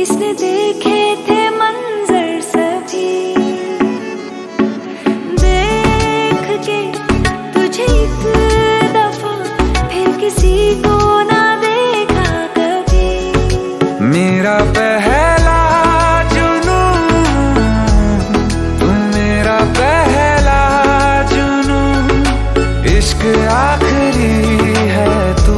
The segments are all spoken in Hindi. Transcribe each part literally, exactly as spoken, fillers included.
इसने देखे थे मंजर सभी, देख के तुझे एक दफा फिर किसी को ना देखा कभी। मेरा पहला जुनून तुम, मेरा पहला जुनून, इश्क आखिरी है तू।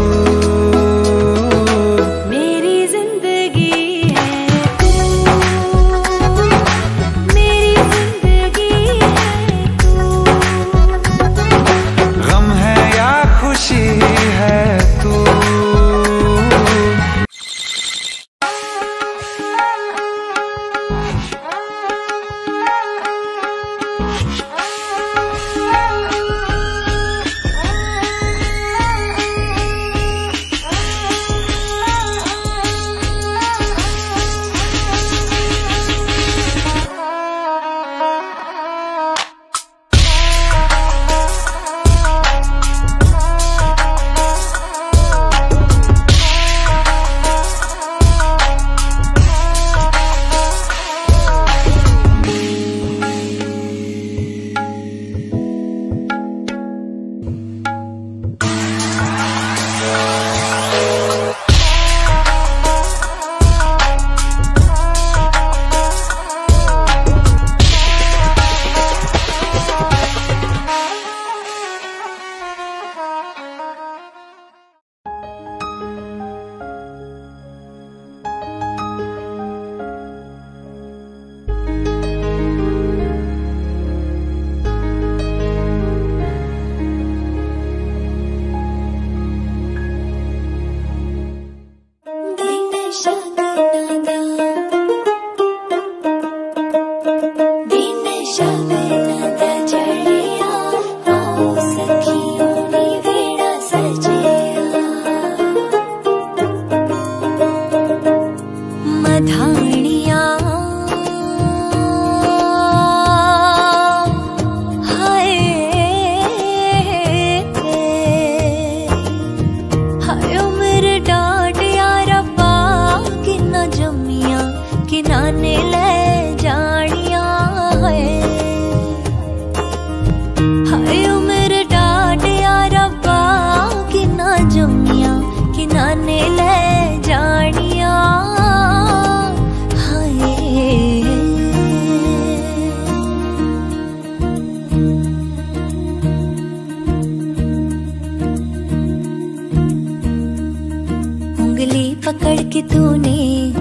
पकड़ के तूने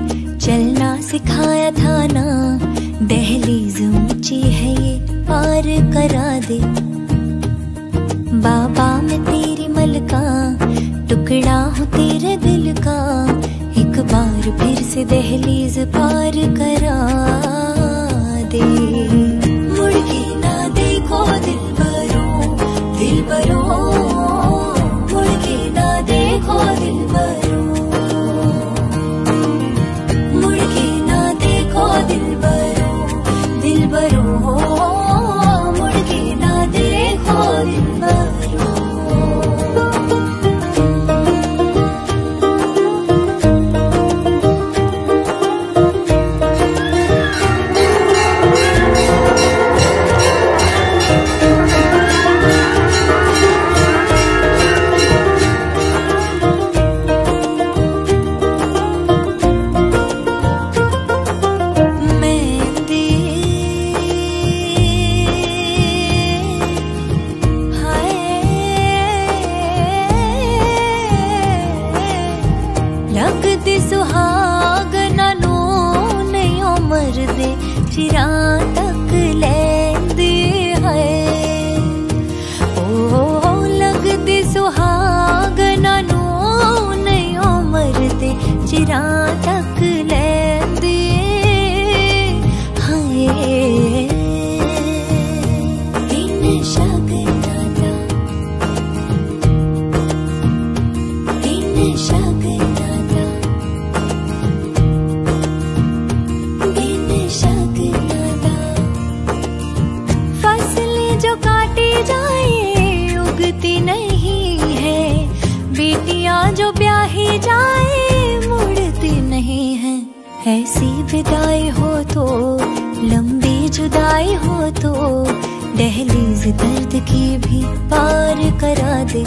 चलना सिखाया था ना, दहलीज ऊंची है ये पार करा दे। बाबा मैं तेरी मलका, टुकड़ा हूँ तेरे दिल का, एक बार फिर से दहलीज पार करा दे। मुड़ के ना देखो दिल बरो, दिल बरो, मुड़ के ना देखो दिल बरो, दिल बरो, दिल बरो, मुड़ के ना देखो दिल बरो। चिरा तक लेंदी है, ओ लगदी सुहागना नू नहीं उमरदे, चिरा तक लेंदी है। दिन शगना दा, दिन शगना दा, दिन शगना दा। फसलें जो काटी जाए उगती नहीं है, बेटियां जो ब्याही जाए मुड़ती नहीं है। ऐसी विदाई हो तो, लंबी जुदाई हो तो, दहलीज दर्द की भी पार करा दे।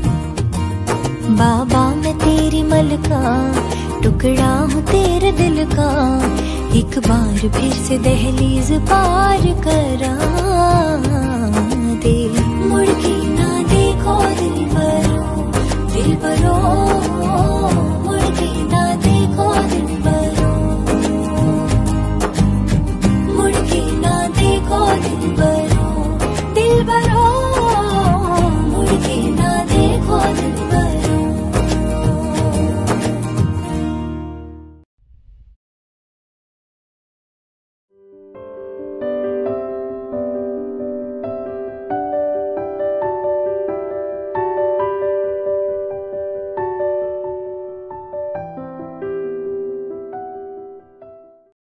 बाबा मैं तेरी मलका, टुकड़ा हूँ तेरे दिल का, एक बार फिर से दहलीज पार करा दे। मुड़ के ना देखो दिल भरो, दिल भरो